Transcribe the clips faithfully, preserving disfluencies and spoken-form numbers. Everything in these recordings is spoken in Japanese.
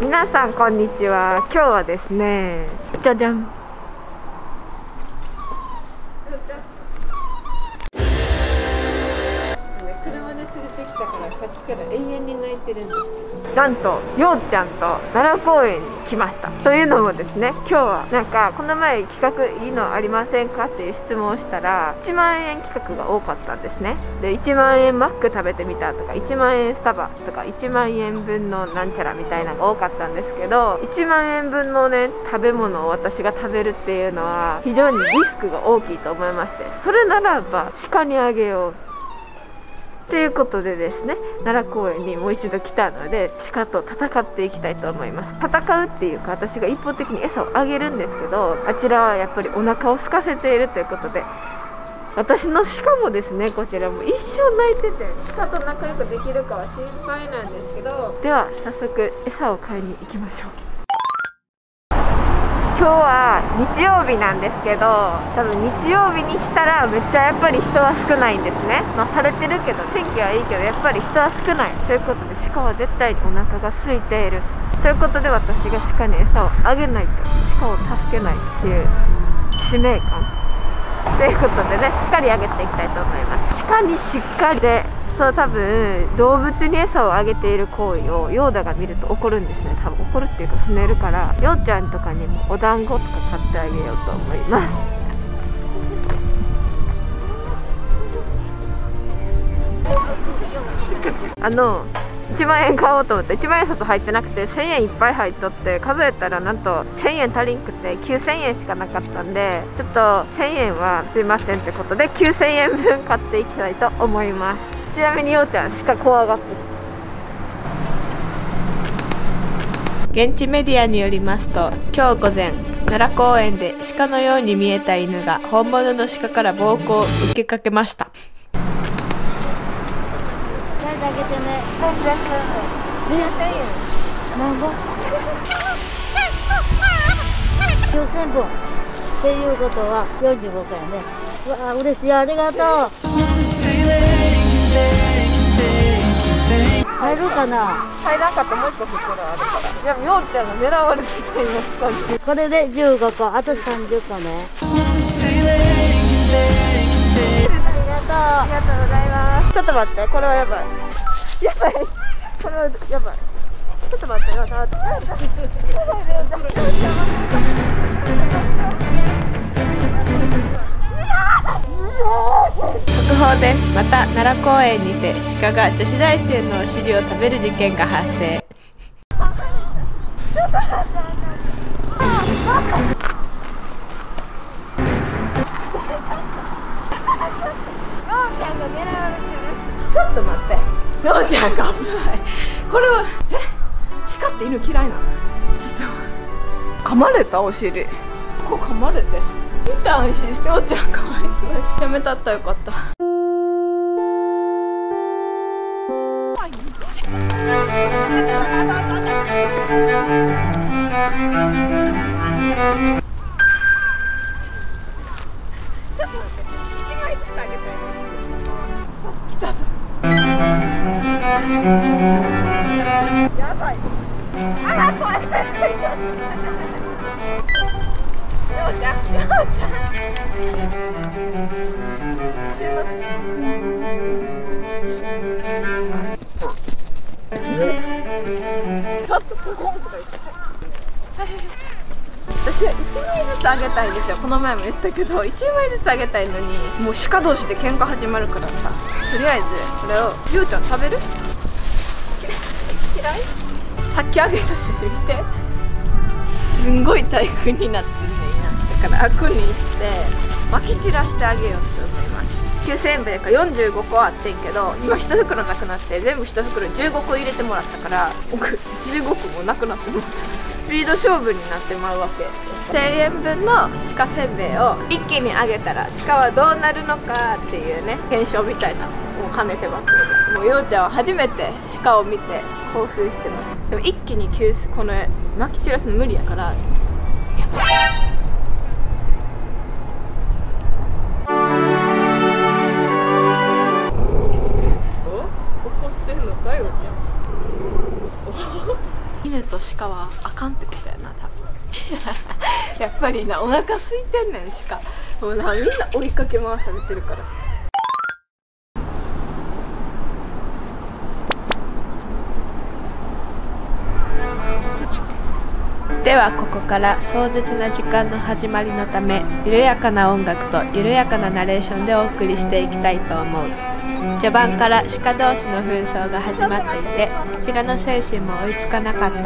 皆さんこんにちは。今日はですね、じゃじゃん。車で連れてきたからさっきから永遠に泣いてるんですけど、なんとようちゃんと奈良公園に来ました。というのもですね、今日はなんかこの前企画いいのありませんかっていう質問をしたらいちまんえん企画が多かったんですね。でいちまんえんマック食べてみたとかいちまんえんスタバとかいちまんえんぶんのなんちゃらみたいなのが多かったんですけど、いちまんえんぶんのね食べ物を私が食べるっていうのは非常にリスクが大きいと思いまして、それならば鹿にあげようということでですね、奈良公園にもう一度来たので鹿と戦っていきたいと思います。戦うっていうか私が一方的に餌をあげるんですけど、あちらはやっぱりお腹を空かせているということで、私の鹿もですね、こちらも一生泣いてて鹿と仲良くできるかは心配なんですけど、では早速餌を買いに行きましょう。今日は日曜日なんですけど、多分日曜日にしたらめっちゃやっぱり人は少ないんですね。まあ晴れてるけど天気はいいけどやっぱり人は少ないということで、鹿は絶対にお腹が空いているということで、私が鹿に餌をあげないと鹿を助けないっていう使命感ということでね、しっかりあげていきたいと思います。鹿にしっかりで、そう多分動物に餌をあげている行為をヨーダが見ると怒るんですね。多分怒るっていうかすねるから、ヨウちゃんとかにもお団子とか買ってあげようと思います。あのいちまんえん買おうと思っていちまんえん札入ってなくてせんえんいっぱい入っとって、数えたらなんとせんえん足りんくてきゅうせんえんしかなかったんで、ちょっとせんえんはすいませんってことできゅうせんえんぶん買っていきたいと思います。ちなみにようちゃん鹿怖がってる。現地メディアによりますと、今日午前奈良公園で鹿のように見えた犬が本物の鹿から暴行を受けかけました。 あげてね。 にせんえん。 なんぼ？きゅうせんぶん。っていうことはよんじゅうごかいね。わあ、嬉しい、ありがとう。入るかな？ 入らんかった。もう一個袋あるから。でもようちゃんが狙われていました。 これでじゅうごこ、あとさんじゅっこね。ありがとう。 ありがとうございます。ちょっと待って、これはやばい。やばい。これはやばい。ちょっと待ってよ。速報です。また奈良公園にて鹿が女子大生のお尻を食べる事件が発生。ちょっと待って、ようちゃんが危ない。これはえ鹿って犬嫌いなの？ちょっと噛まれたお尻、ここ噛まれて痛いし、ようちゃんかわいそうやし、やめたったらよかった。やばい。あら怖い。ようちゃん、ようちゃん。ちょっとポコンとか言って。私はいちまいずつあげたいんですよ。この前も言ったけどいちまいずつあげたいのに、もう鹿同士で喧嘩始まるからさ、とりあえずこれをゆうちゃん食べる？嫌い？さっきあげさせてみて。すんごい台風になってるね今。だから悪に行ってまき散らしてあげようと思います。きゅうせんえんぶんからよんじゅうごこあってんけど、今いち袋なくなって全部いち袋じゅうごこ入れてもらったから、僕じゅうごこもなくなってもらった。スピード勝負になってまうわけ。せんえんぶんの鹿せんべいを一気にあげたら鹿はどうなるのかっていうね、検証みたいなのを兼ねてますので、もうようちゃんは初めて鹿を見て興奮してます。でも一気に急このまき散らすの無理やから、やばい。怒ってんのかようちゃん。犬犬と鹿はあかんってことやな多分やっぱりな、お腹空いてんねん鹿。もうな、みんな追いかけ回されてるから。ではここから壮絶な時間の始まりのため、緩やかな音楽と緩やかなナレーションでお送りしていきたいと思う。序盤から鹿同士の紛争が始まっていて、こちらの精神も追いつかなかった。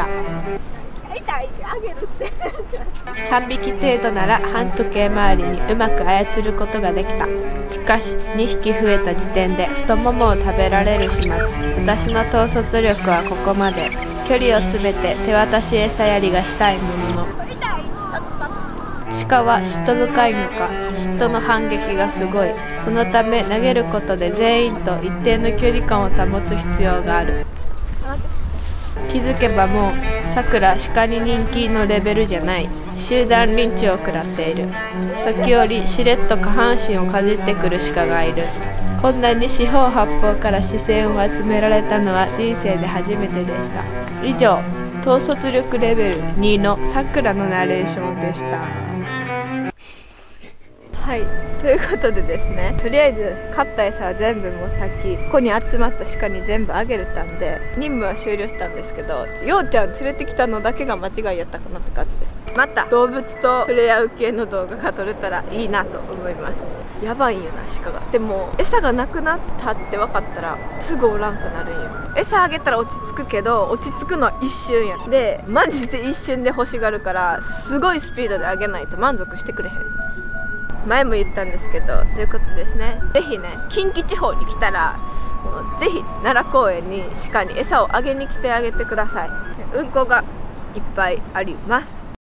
さんびき程度なら半時計回りにうまく操ることができた。しかしにひき増えた時点で太ももを食べられる始末。私の統率力はここまで。距離を詰めて手渡し餌やりがしたいものの、鹿は嫉妬深いのか嫉妬の反撃がすごい。そのため投げることで全員と一定の距離感を保つ必要がある。気づけばもうさくら鹿に人気のレベルじゃない。集団リンチを食らっている。時折しれっと下半身をかじってくる鹿がいる。こんなに四方八方から視線を集められたのは人生で初めてでした。以上、統率力レベルにのさくらのナレーションでした。はい、ということでですね、とりあえず買った餌は全部もうさっきここに集まった鹿に全部あげれたんで任務は終了したんですけど、ようちゃん連れてきたのだけが間違いやったかなって感じです。また動物と触れ合う系の動画が撮れたらいいなと思います。やばいんよな鹿が。でも餌がなくなったって分かったらすぐおらんくなるんよ。餌あげたら落ち着くけど落ち着くのは一瞬やで、マジで一瞬で欲しがるからすごいスピードであげないと満足してくれへん。前も言ったんですけど、ということですね、ぜひね近畿地方に来たらもうぜひ奈良公園に鹿に餌をあげに来てあげてください。うんこがいっぱいあります。